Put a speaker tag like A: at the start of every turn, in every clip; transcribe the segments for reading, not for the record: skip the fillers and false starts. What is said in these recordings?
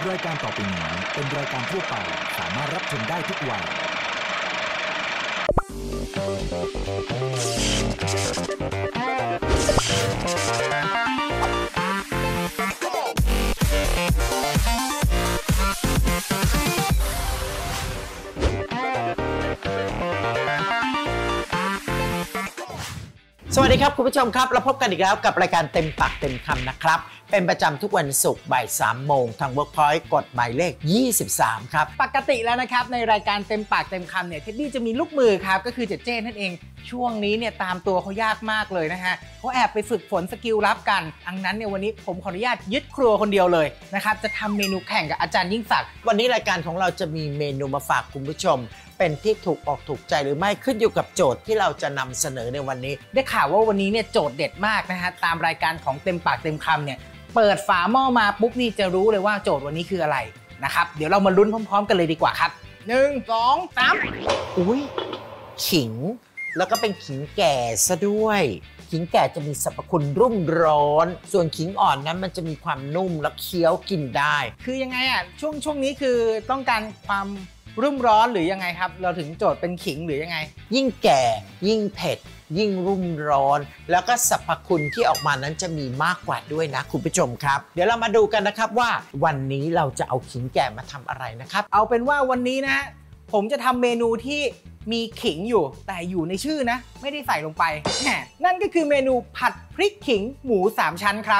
A: รายการต่อไปนี้เป็นรายการทั่วไปสามารถรับชมได้ทุกวัย
B: สวัสดีครับคุณผู้ชมครับเราพบกันอีกแล้วกับรายการเต็มปากเต็มคำนะครับเป็นประจำทุกวันศุกร์บ่าย 3 โมงทาง Workpoint กดหมายเลข 23 ครับ
C: ปกติแล้วนะครับในรายการเต็มปากเต็มคำเนี่ยเท็ดดี้จะมีลูกมือครับก็คือเจเจ้นั่นเองช่วงนี้เนี่ยตามตัวเขายากมากเลยนะฮะเขาแอบไปฝึกฝนสกิลลับกันดังนั้นเนี่ยวันนี้ผมขออนุญาตยึดครัวคนเดียวเลยนะครับจะทำเมนูแข่งกับอาจารย์ยิ่งศักดิ์
B: วันนี้รายการของเราจะมีเมนูมาฝากคุณผู้ชมเป็นที่ถูกออกถูกใจหรือไม่ขึ้นอยู่กับโจทย์ที่เราจะนำเสนอในวันนี้
C: ได้ข่าวว่าวันนี้เนี่ยโจทย์เด็ดมากนะฮะตามรายการของเต็มปากเต็มคำเนี่ยเปิดฝาหม้อมาปุ๊บนี่จะรู้เลยว่าโจทย์วันนี้คืออะไรนะครับเดี๋ยวเรามาลุ้นพร้อมๆกันเลยดีกว่าครับ1 2 3
B: อุ้ยขิงแล้วก็เป็นขิงแก่ซะด้วยขิงแก่จะมีสรรพคุณรุ่มร้อนส่วนขิงอ่อนนั้นมันจะมีความนุ่มและเคี้ยวกินได้
C: คือยังไงอ่ะช่วงนี้คือต้องการความรุ่มร้อนหรือยังไงครับเราถึงโจทย์เป็นขิงหรือยังไง
B: ยิ่งแก่ยิ่งเผ็ดยิ่งรุ่มร้อนแล้วก็สรรพคุณที่ออกมานั้นจะมีมากกว่าด้วยนะคุณผู้ชมครับเดี๋ยวเรามาดูกันนะครับว่าวันนี้เราจะเอาขิงแก่มาทำอะไรนะครับ
C: เอาเป็นว่าวันนี้นะผมจะทำเมนูที่มีขิงอยู่แต่อยู่ในชื่อนะไม่ได้ใส่ลงไปนั่นก็คือเมนูผัดพริกขิงหมู3ชั้นครับ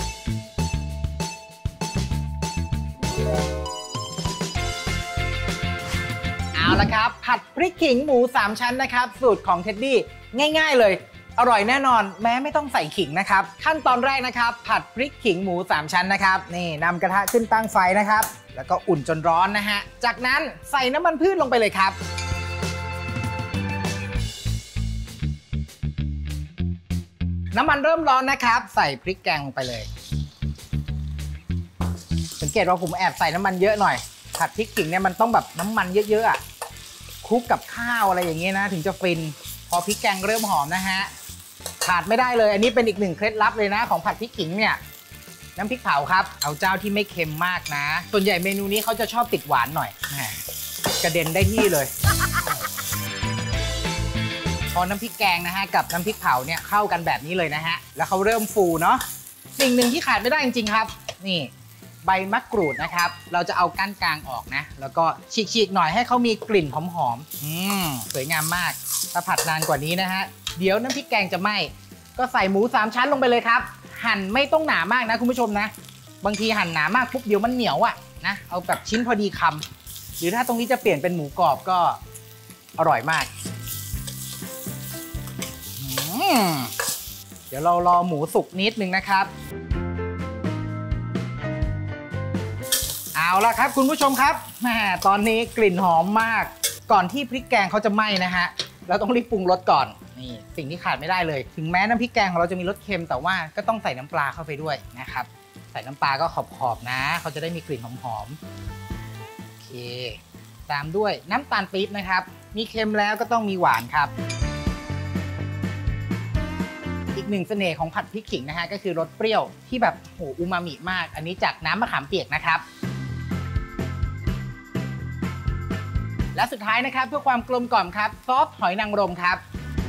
C: เอาละครับผัดพริกขิงหมู3ชั้นนะครับสูตรของเท็ดดี้ง่ายๆเลยอร่อยแน่นอนแม้ไม่ต้องใส่ขิงนะครับขั้นตอนแรกนะครับผัดพริกขิงหมู3ชั้นนะครับนี่นำกระทะขึ้นตั้งไฟนะครับแล้วก็อุ่นจนร้อนนะฮะจากนั้นใส่น้ำมันพืชลงไปเลยครับน้ำมันเริ่มร้อนนะครับใส่พริกแกงลงไปเลยสังเกตว่าผมแอบใส่น้ำมันเยอะหน่อยผัดพริกขิงเนี่ยมันต้องแบบน้ำมันเยอะๆอ่ะคลุกกับข้าวอะไรอย่างเงี้ยนะถึงจะฟินพอพริกแกงเริ่มหอมนะฮะขาดไม่ได้เลยอันนี้เป็นอีกหนึ่งเคล็ดลับเลยนะของผัดพริกขิงเนี่ยน้ำพริกเผาครับเอาเจ้าที่ไม่เค็มมากนะส่วนใหญ่เมนูนี้เขาจะชอบติดหวานหน่อยกระเด็นได้ที่เลยพอน้ำพริกแกงนะฮะกับน้ำพริกเผาเนี่ยเข้ากันแบบนี้เลยนะฮะแล้วเขาเริ่มฟูเนาะสิ่งหนึ่งที่ขาดไม่ได้จริงๆครับนี่ใบมะกรูดนะครับเราจะเอาก้านกลางออกนะแล้วก็ฉีกๆหน่อยให้เขามีกลิ่นหอมๆสวยงามมากถ้าผัดนานกว่านี้นะฮะเดี๋ยวน้ำพริกแกงจะไหม้ก็ใส่หมู3ชั้นลงไปเลยครับหั่นไม่ต้องหนามากนะคุณผู้ชมนะบางทีหั่นหนามากปุ๊บเดี๋ยวมันเหนียวอ่ะนะเอาแบบชิ้นพอดีคำหรือถ้าตรงนี้จะเปลี่ยนเป็นหมูกรอบก็อร่อยมากเดี๋ยวเรารอหมูสุกนิดนึงนะครับเอาละครับคุณผู้ชมครับแหมตอนนี้กลิ่นหอมมากก่อนที่พริกแกงเขาจะไหม้นะฮะเราต้องรีบปรุงรสก่อนนี่สิ่งที่ขาดไม่ได้เลยถึงแม้น้ำพริกแกงของเราจะมีรสเค็มแต่ว่าก็ต้องใส่น้ำปลาเข้าไปด้วยนะครับใส่น้ำปลาก็ขอบๆนะเขาจะได้มีกลิ่นหอมๆโอเคตามด้วยน้ำตาลปี๊บนะครับมีเค็มแล้วก็ต้องมีหวานครับอีกหนึ่งเสน่ห์ของผัดพริกขิงนะฮะก็คือรสเปรี้ยวที่แบบโหอูมามิมากอันนี้จากน้ำมะขามเปียกนะครับและสุดท้ายนะครับเพื่อความกลมกล่อมครับซอสหอยนางรมครับ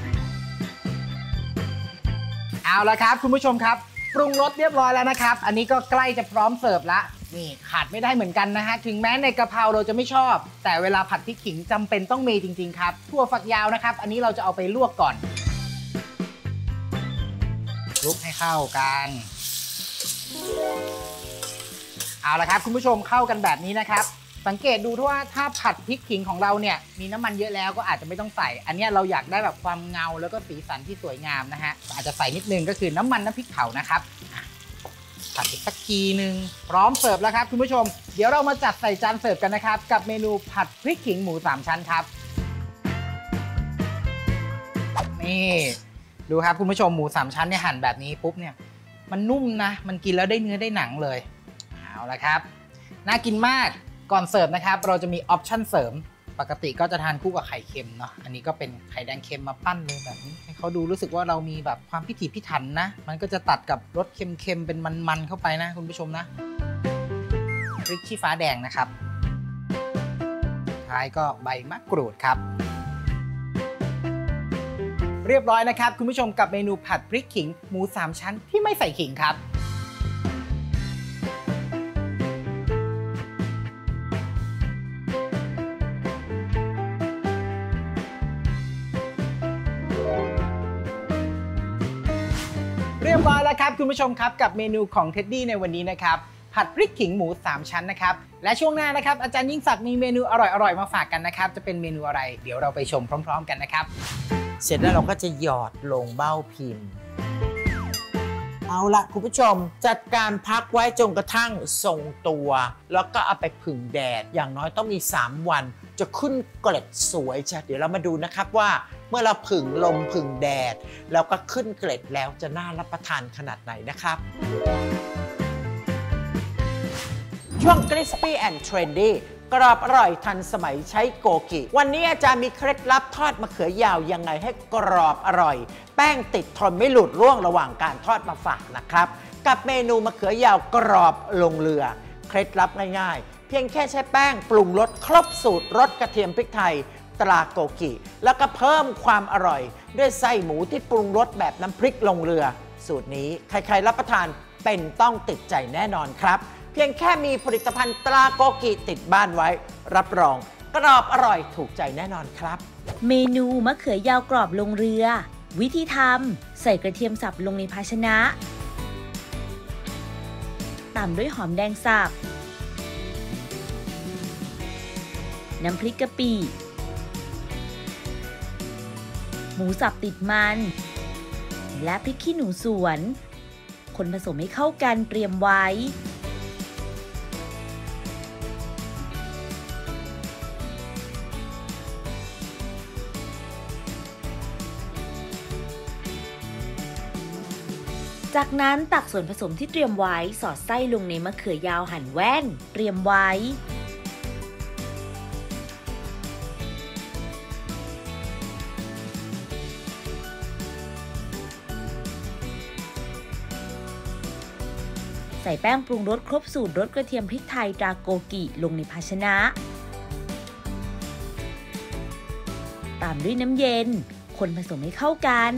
C: เอาละครับคุณผู้ชมครับปรุงรสเรียบร้อยแล้วนะครับอันนี้ก็ใกล้จะพร้อมเสิร์ฟละนี่ขาดไม่ได้เหมือนกันนะฮะถึงแม้ในกะเพราเราจะไม่ชอบแต่เวลาผัดพริกขิงจำเป็นต้องมีจริงๆครับถั่วฝักยาวนะครับอันนี้เราจะเอาไปลวกก่อนคลุกให้เข้ากันเอาละครับคุณผู้ชมเข้ากันแบบนี้นะครับสังเกตดูว่าถ้าผัดพริกขิงของเราเนี่ยมีน้ำมันเยอะแล้วก็อาจจะไม่ต้องใส่อันนี้เราอยากได้แบบความเงาแล้วก็สีสันที่สวยงามนะฮะอาจจะใส่นิดนึงก็คือน้ำพริกเผานะครับผัดอีกสักทีนึงพร้อมเสิร์ฟแล้วครับคุณผู้ชมเดี๋ยวเรามาจัดใส่จานเสิร์ฟกันนะครับกับเมนูผัดพริกขิงหมู3ชั้นครับนี่ดูครับคุณผู้ชมหมู3ชั้นเนี่ยหั่นแบบนี้ปุ๊บเนี่ยมันนุ่มนะมันกินแล้วได้เนื้อได้หนังเลยเอาละครับน่ากินมากก่อนเสิร์ฟนะครับเราจะมีออปชั่นเสริมปกติก็จะทานคู่กับไข่เค็มเนาะอันนี้ก็เป็นไข่แดงเค็มมาปั้นเลยแบบนี้ให้เขาดูรู้สึกว่าเรามีแบบความพิถีพิถันนะมันก็จะตัดกับรสเค็มๆเป็นมันๆเข้าไปนะคุณผู้ชมนะพริกชี้ฟ้าแดงนะครับท้ายก็ใบมะกรูดครับเรียบร้อยนะครับคุณผู้ชมกับเมนูผัดพริกขิงหมู3ชั้นที่ไม่ใส่ขิงครับเรียบร้อยแล้วครับคุณผู้ชมครับกับเมนูของเท็ดดี้ในวันนี้นะครับผัดพริกขิงหมู3ชั้นนะครับและช่วงหน้านะครับอาจารย์ยิ่งศักดิ์มีเมนูอร่อยๆมาฝากกันนะครับจะเป็นเมนูอะไรเดี๋ยวเราไปชมพร้อมๆกันนะครับ
B: เสร็จแล้วเราก็จะหยอดลงเบ้าพิมพ์เอาละคุณผู้ชมจัดการพักไว้จนกระทั่งทรงตัวแล้วก็เอาไปผึ่งแดดอย่างน้อยต้องมี3วันจะขึ้นเกล็ดสวยใช่เดี๋ยวเรามาดูนะครับว่าเมื่อเราผึ่งลมผึ่งแดดแล้วก็ขึ้นเกล็ดแล้วจะน่ารับประทานขนาดไหนนะครับช่วง Crispy and Trendy กรอบอร่อยทันสมัยใช้โกกิวันนี้อาจารย์มีเคล็ดลับทอดมะเขือยาวยังไงให้กรอบอร่อยแป้งติดทนไม่หลุดร่วงระหว่างการทอดมาฝากนะครับกับเมนูมะเขือยาวกรอบลงเรือเคล็ดลับง่ายๆเพียงแค่ใช้แป้งปรุงรสครบสูตรรสกระเทียมพริกไทยตราโกกิแล้วก็เพิ่มความอร่อยด้วยไส้หมูที่ปรุงรสแบบน้ำพริกลงเรือสูตรนี้ใครๆรับประทานเป็นต้องติดใจแน่นอนครับเพียงแค่มีผลิตภัณฑ์ตราโกกิติดบ้านไว้รับรองกรอบอร่อยถูกใจแน่นอนครับ
D: เมนูมะเขือยาวกรอบลงเรือวิธีทำใส่กระเทียมสับลงในภาชนะตามด้วยหอมแดงสับน้ำพริกกะปิหมูสับติดมันและพริกขี้หนูสวนคนผสมให้เข้ากันเตรียมไว้จากนั้นตักส่วนผสมที่เตรียมไว้สอดไส้ลงในมะเขือยาวหั่นแว่นเตรียมไว้ใส่แป้งปรุงรสครบสูตรรสกระเทียมพริกไทยตราโกกิลงในภาชนะตามด้วยน้ำเย็นคนผสมให้เข้ากัน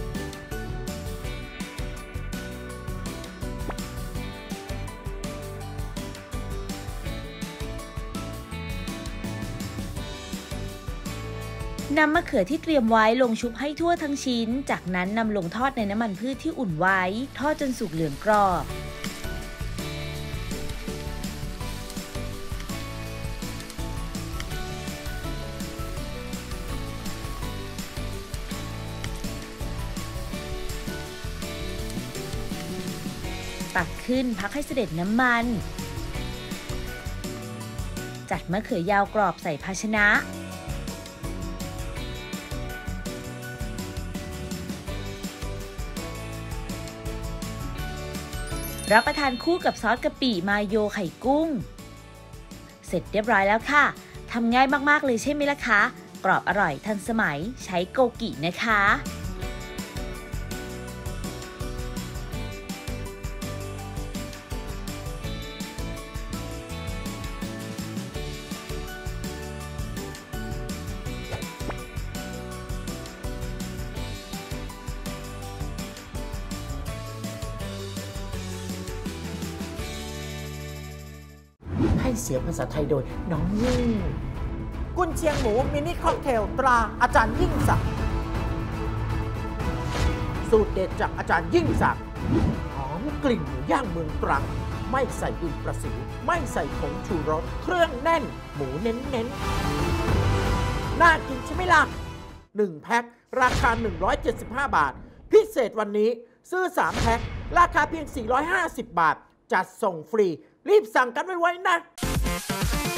D: นำมะเขือที่เตรียมไว้ลงชุบให้ทั่วทั้งชิ้นจากนั้นนำลงทอดในน้ำมันพืชที่อุ่นไว้ทอดจนสุกเหลืองกรอบตักขึ้นพักให้เสด็จน้ำมันจัดมะเขือยาวกรอบใส่ภาชนะรับประทานคู่กับซอสกะปิมาโยไข่กุ้งเสร็จเรียบร้อยแล้วค่ะทำง่ายมากๆเลยใช่ไหมล่ะคะกรอบอร่อยทันสมัยใช้โกกินะคะ
B: ให้เสียงภาษาไทยโดยน้องยิ่งกุนเชียงหมูมินิค็อกเทลตราอาจารย์ยิ่งศักดิ์สูตรเด็ดจากอาจารย์ยิ่งศักดิ์หอมกลิ่นหมูย่างเมืองตรังไม่ใส่ดินประสิวไม่ใส่ผงชูรสเครื่องแน่นหมูเน้นๆน่ากินใช่ไหมล่ะ1แพ็คราคา175 บาทพิเศษวันนี้ซื้อ3แพ็คราคาเพียง450 บาทจัดส่งฟรีรีบสั่งกันไว้นะ